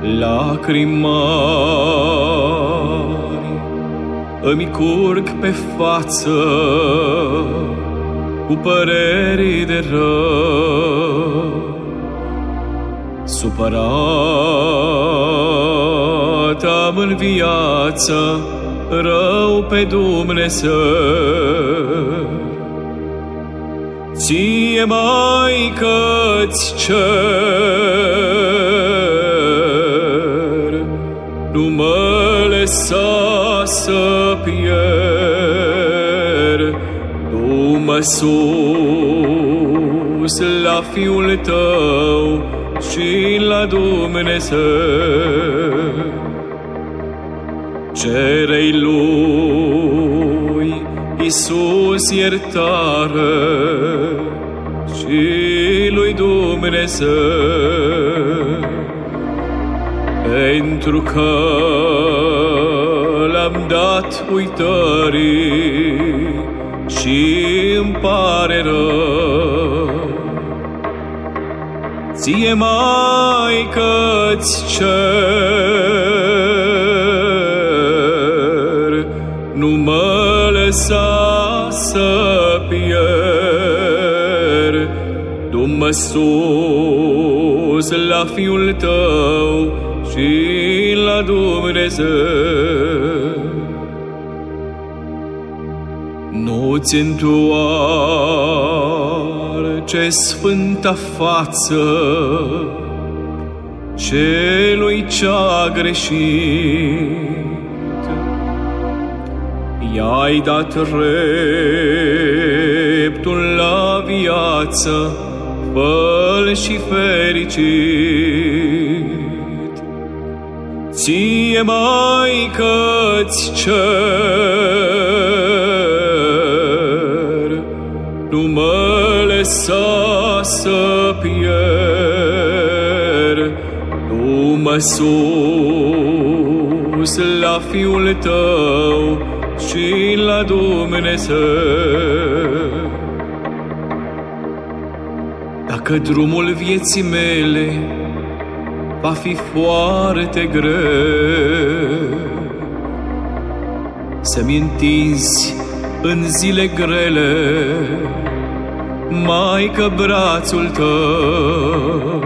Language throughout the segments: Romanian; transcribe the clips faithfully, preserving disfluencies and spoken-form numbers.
lacrimi mari îmi curg pe față cu păreri de rău. Supărat am în viață rău pe Dumnezeu. Ție, Maică-ți cer, nu mă lăsa să pierd, du-mă sus la Fiul Tău și la Dumnezeu. Cere-i lui Iisus iertare și lui Dumnezeu, pentru că l-am dat uitării și îmi pare rău. Ție, Maică-ți cer, nu mă lăsa să pierd, du-mă sus la Fiul Tău și la Dumnezeu. Nu-ți întoarce sfânta față celui ce-a greșit. I-ai dat dreptul la viață, fă-l și fericit. Ție, Maică-ți cer, nu mă lăsa să pierd, du-mă sus la Fiul Tău și la Dumnezeu. Dacă drumul vieții mele va fi foarte greu, să-mi întinzi în zile grele, Maică, brațul Tău.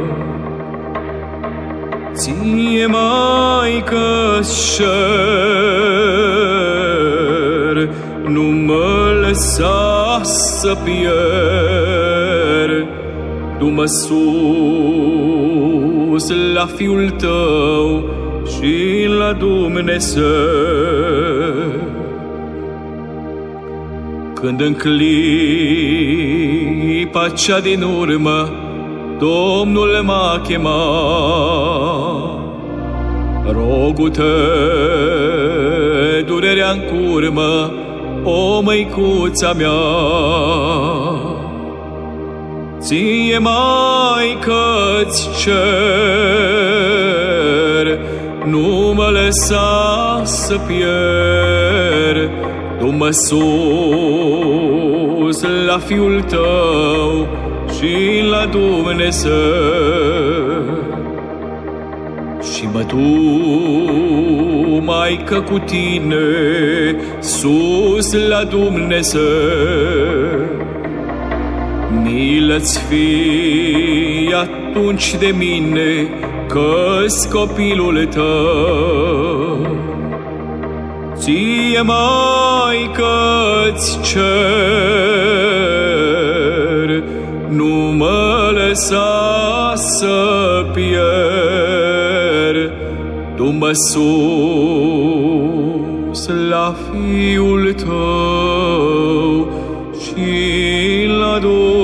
Ție, Maică-ți cer, nu mă lăsa să pierd, du-mă sus la Fiul Tău și la Dumnezeu. Când în clipa cea din urmă Domnul m-a chemat, rogu-te, durerea-n curmă, o măicuța mea. Ție, Maică-ți cer, nu mă lăsa să pierd, du-mă sus la Fiul Tău și la Dumnezeu. Și mă du, Maică, cu tine sus la Dumnezeu. Milă-ți fie atunci de mine, că-s copilul Tău. Ție, Maică-ți cer, nu mă lăsa să pierd, du-mă sus la Fiul Tău și la Dumnezeu.